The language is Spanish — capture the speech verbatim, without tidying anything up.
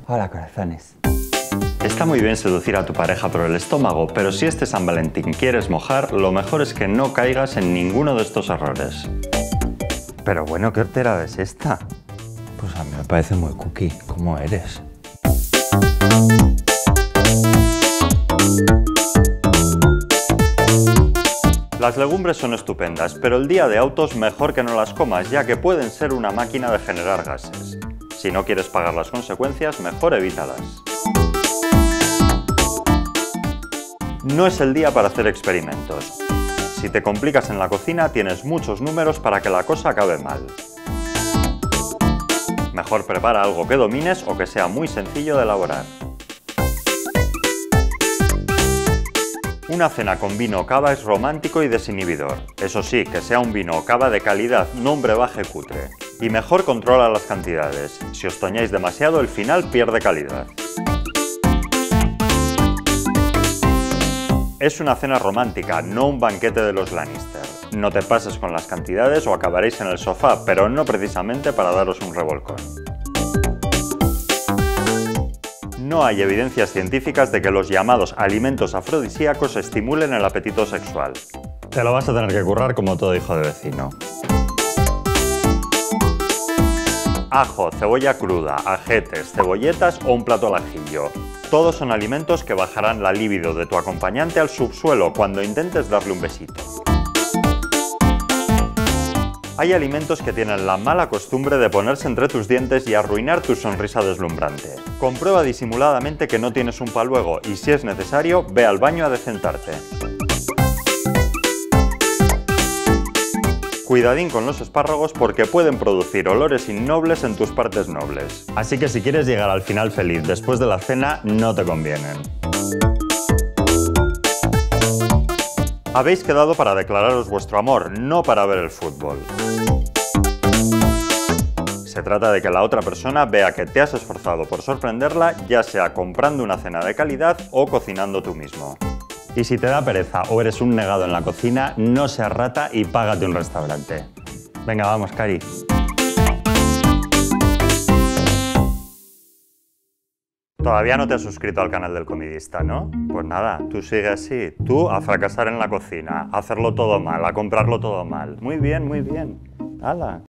Hola, corazones. Está muy bien seducir a tu pareja por el estómago, pero si este San Valentín quieres mojar, lo mejor es que no caigas en ninguno de estos errores. Pero bueno, ¿qué horterada es esta? Pues a mí me parece muy cookie. ¿Cómo eres? Las legumbres son estupendas, pero el día de autos mejor que no las comas, ya que pueden ser una máquina de generar gases. Si no quieres pagar las consecuencias, mejor evítalas. No es el día para hacer experimentos. Si te complicas en la cocina, tienes muchos números para que la cosa acabe mal. Mejor prepara algo que domines o que sea muy sencillo de elaborar. Una cena con vino o cava es romántico y desinhibidor. Eso sí, que sea un vino o cava de calidad, no un brebaje cutre. Y mejor controla las cantidades. Si os toñáis demasiado, el final pierde calidad. Es una cena romántica, no un banquete de los Lannister. No te pases con las cantidades o acabaréis en el sofá, pero no precisamente para daros un revolcón. No hay evidencias científicas de que los llamados alimentos afrodisíacos estimulen el apetito sexual. Te lo vas a tener que currar como todo hijo de vecino. Ajo, cebolla cruda, ajetes, cebolletas o un plato al ajillo. Todos son alimentos que bajarán la libido de tu acompañante al subsuelo cuando intentes darle un besito. Hay alimentos que tienen la mala costumbre de ponerse entre tus dientes y arruinar tu sonrisa deslumbrante. Comprueba disimuladamente que no tienes un paluego y, si es necesario, ve al baño a decentarte. Cuidadín con los espárragos porque pueden producir olores innobles en tus partes nobles. Así que si quieres llegar al final feliz después de la cena, no te convienen. Habéis quedado para declararos vuestro amor, no para ver el fútbol. Se trata de que la otra persona vea que te has esforzado por sorprenderla, ya sea comprando una cena de calidad o cocinando tú mismo. Y si te da pereza o eres un negado en la cocina, no seas rata y págate un restaurante. Venga, vamos, Cari. Todavía no te has suscrito al canal del Comidista, ¿no? Pues nada, tú sigue así. Tú a fracasar en la cocina, a hacerlo todo mal, a comprarlo todo mal. Muy bien, muy bien. ¡Hala!